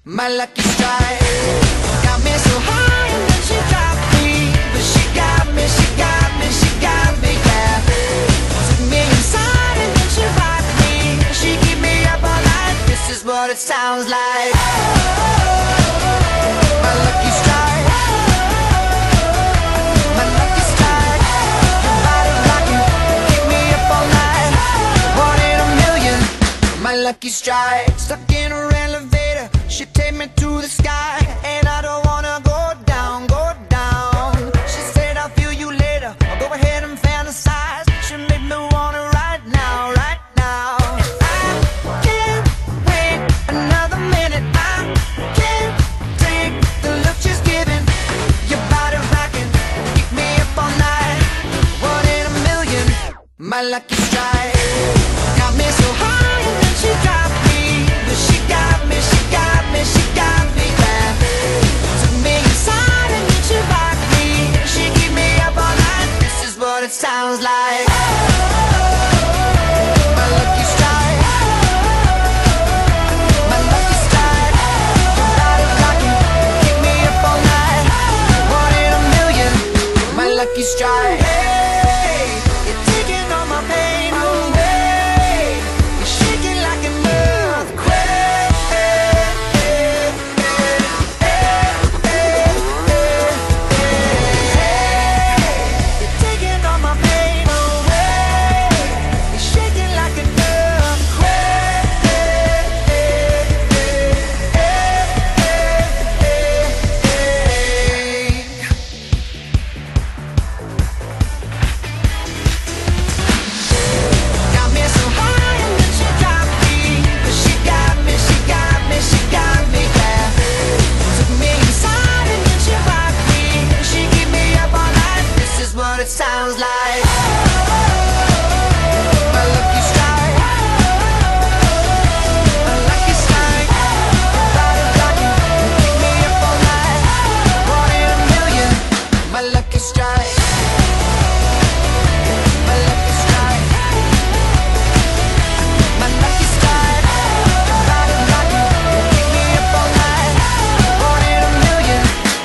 My lucky strike got me so high and then she dropped me. But she got me, she got me, she got me, yeah. Took me inside and then she rocked me. She keep me up all night, this is what it sounds like. My lucky strike, my lucky strike. Your body rocking, keep me up all night. One in a million, my lucky strike. Stuck in her elevator, she take me to the sky, and I don't wanna go down, go down. She said I'll feel you later, I'll go ahead and fantasize. She made me wanna right now, right now. I can't wait another minute, I can't take the look she's giving. Your body rocking, keep me up all night. One in a million, my lucky strike. Got me so high and then she dropped me. But she got me, she got me, she got me, yeah. Took me inside and then she rocked me. She keep me up all night, this is what it sounds like. My lucky strike, my lucky strike. Your body rocking, keep me up all night. One in a million, my lucky strike. Hey, you're taking all my pain away. You're shaking like an earthquake. You're taking all my pain away. You're shaking like an earthquake. Got me so high and then she dropped me. But she got me, she got me, she got me, yeah. Took me inside and then she rocked me. She keep me up all night, this is what it sounds like. My lucky strike, my lucky strike. Body rocking, keep me up all night. One in a million, my lucky strike. My lucky strike, my lucky strike. Your body rocking, keep me up all night. One in a million.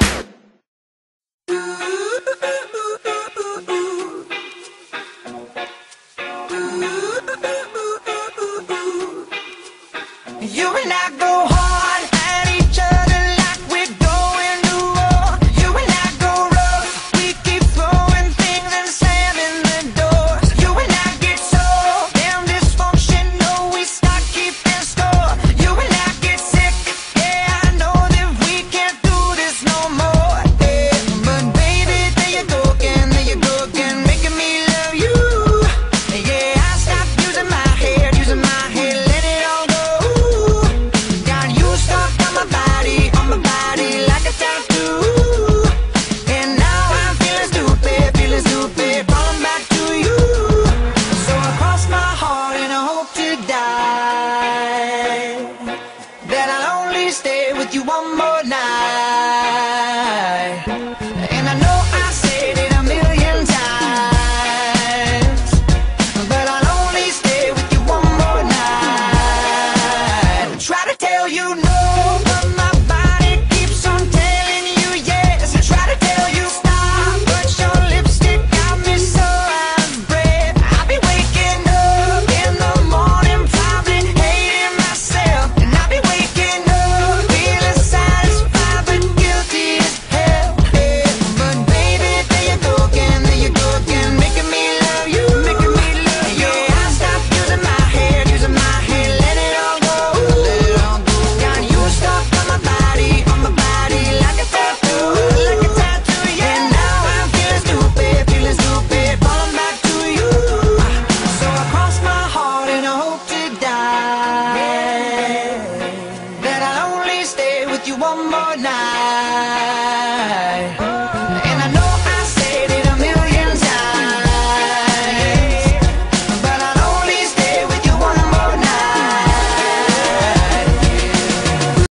You and I go hard at each other like we're going to war. You and I go rough, we keep throwing things and slamming the doors. You and I get so damn dysfunctional, we start keeping score. You and I get sick, yeah, I know that we can't do this no more, yeah. But baby, there you go again, making me love you. Yeah, I stopped using my head, let it all go. Got you stuck on my body like a tattoo. And now I'm feeling stupid, falling back to you. So I cross my heart and I hope to die that I'll only stay with you one more night. And I know I said it a million times, but I'll only stay with you one more night. Try to tell you no, but my body keeps on telling you yes. I try to tell you stop, but your lipstick got me so out of breath. I'll be waking up in the morning, probably hating myself. And I'll be waking up feeling satisfied but guilty as hell, yeah. But baby, there you go again, making me love you. Yeah, I stopped using my head, let it all go. Got you stuck on my body like a tattoo, yeah. And now I'm feeling stupid, falling back to you. So I cross my heart and I hope to die that I'll only stay with you one more night.